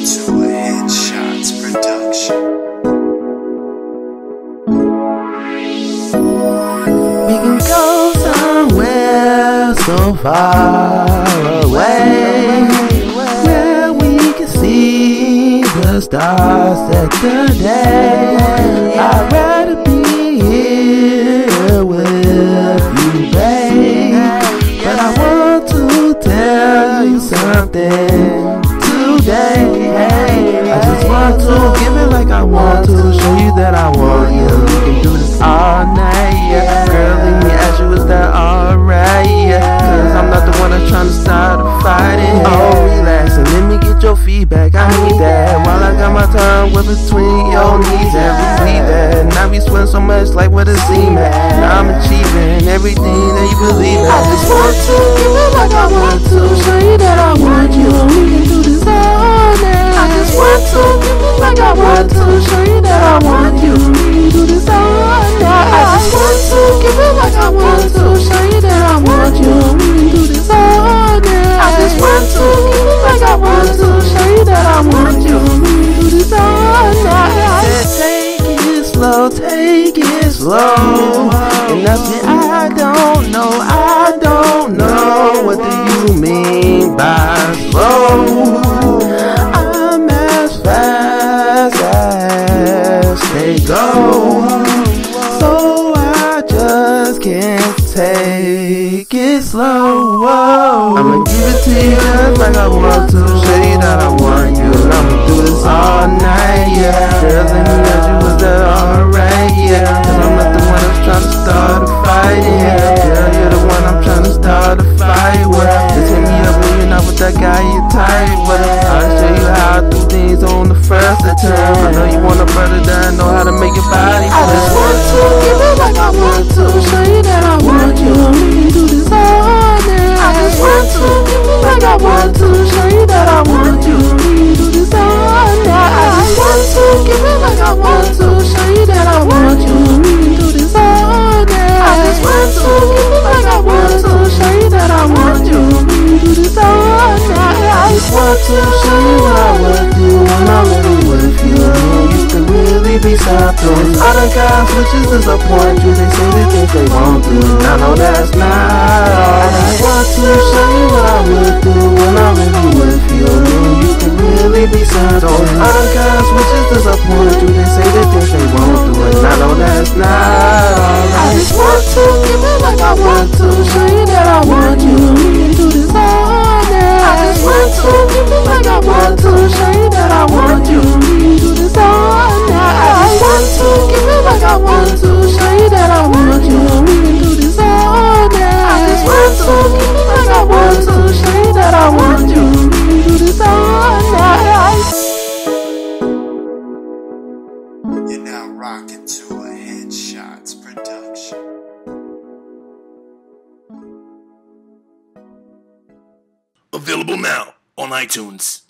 to a Headshots production. We can go somewhere so far away, where we can see the stars at the day. I'd rather be here with you, babe, but I want to tell you something today. I just want to give it like I want to, show you that I want you. We can do this all night, yeah. Girl, let me ask you, is that alright, yeah? Cause I'm not the one that's trying to start a fight. Oh, relax and let me get your feedback, I need that. While I got my tongue with between your knees and repeat that. And I be sweating so much like what a seam at. Now I'm achieving everything that you believe in. I just want to give it like I want to, show you that I want you. We can do this all night. I just want to give it like I want to, show you that I want you. We can do this all night. I just want to give it like I want to, show you that I want you. We can do this all night. I just want to give it like I want to, show you that I want you. We can do this all night. Take it slow, take it slow. And I said, I don't know, what do you mean by slow? I'm as fast as they go, so I just can't take it slow. I'ma give it to you just like I want to, show you that I want you. I'ma do this all night, yeah. Girl, let me ask you, was that alright, yeah? Cause I'm not the one that's trying to start a fight, yeah. Girl, you're the one I'm trying to start a fight with. Just hit me up when you're not with that guy you're tight with. I'll show you how I do things on the first attempt. I know you want a brother that know how to make your body flip. I just want to give it like I want to, show you that I want you. We can do this all night. I just want to give it like I want to, show you that I want you. We can do this all night. I just want to give it like I want to, show you that I want you. We can do this all night. I just want to give it like I want to, show you that I want you. We can do this all night. I just want to show you what I would do when I'm really with you. You can really be something. Other guys which is disappoint you. They say the things they won't do, and I know that's not all. I just want to show you what I would do when I'm really with you. You can really be something. Other guys which is disappoint you. They say the things they won't do, and I know that's not all. I just want to give it like I want to, show you that I want you. We can do this all night. I just want to give it like I want to, show you that I want you. We can do this all night. I just want to give it like I want to, show you that I want you. We can do this all night. I just want to give it like I want to, show you that I want you. We can do this all night. You're now rocking to a Headshots production. Available now on iTunes.